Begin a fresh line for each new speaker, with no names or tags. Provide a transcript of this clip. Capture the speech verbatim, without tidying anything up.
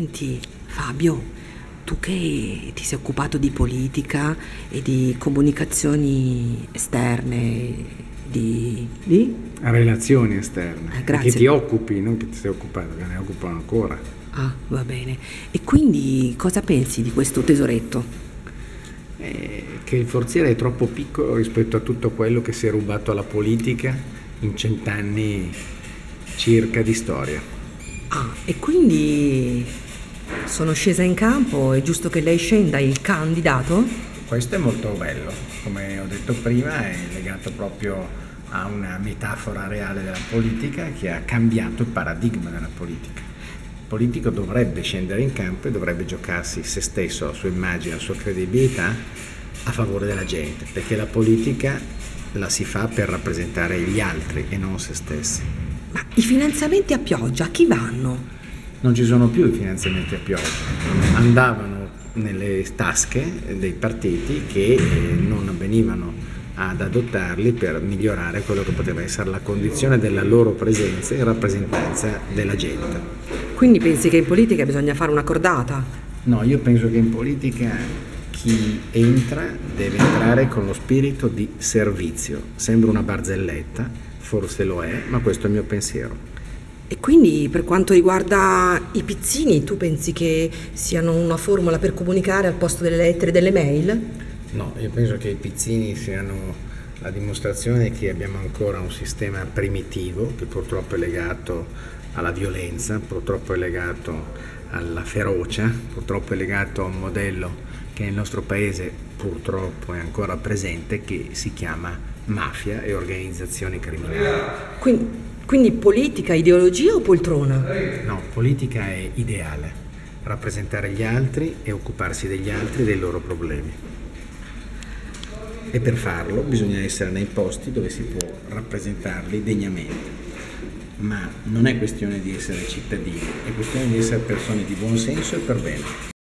Senti, Fabio, tu che ti sei occupato di politica e di comunicazioni esterne, di... di?
A relazioni esterne,
Eh,
e
grazie.
che ti occupi, non che ti sei occupato, che ne occupo ancora.
Ah, va bene. E quindi cosa pensi di questo tesoretto?
Eh, che il forziere è troppo piccolo rispetto a tutto quello che si è rubato alla politica in cent'anni circa di storia.
Ah, e quindi sono scesa in campo, è giusto che lei scenda, il candidato?
Questo è molto bello, come ho detto prima è legato proprio a una metafora reale della politica che ha cambiato il paradigma della politica. Il politico dovrebbe scendere in campo e dovrebbe giocarsi se stesso, la sua immagine, la sua credibilità a favore della gente, perché la politica la si fa per rappresentare gli altri e non se stessi.
Ma i finanziamenti a pioggia a chi vanno?
Non ci sono più i finanziamenti a pioggia, andavano nelle tasche dei partiti che eh, non avvenivano ad adottarli per migliorare quello che poteva essere la condizione della loro presenza in rappresentanza della gente.
Quindi pensi che in politica bisogna fare una cordata?
No, io penso che in politica chi entra deve entrare con lo spirito di servizio. Sembra una barzelletta, forse lo è, ma questo è il mio pensiero.
E quindi per quanto riguarda i pizzini, tu pensi che siano una formula per comunicare al posto delle lettere e delle mail?
No, io penso che i pizzini siano la dimostrazione che abbiamo ancora un sistema primitivo che purtroppo è legato alla violenza, purtroppo è legato alla ferocia, purtroppo è legato a un modello che nel nostro paese purtroppo è ancora presente, che si chiama mafia e organizzazioni criminali.
Quindi, quindi politica, ideologia o poltrona?
No, politica è ideale, rappresentare gli altri e occuparsi degli altri e dei loro problemi. E per farlo bisogna essere nei posti dove si può rappresentarli degnamente. Ma non è questione di essere cittadini, è questione di essere persone di buon senso e per bene.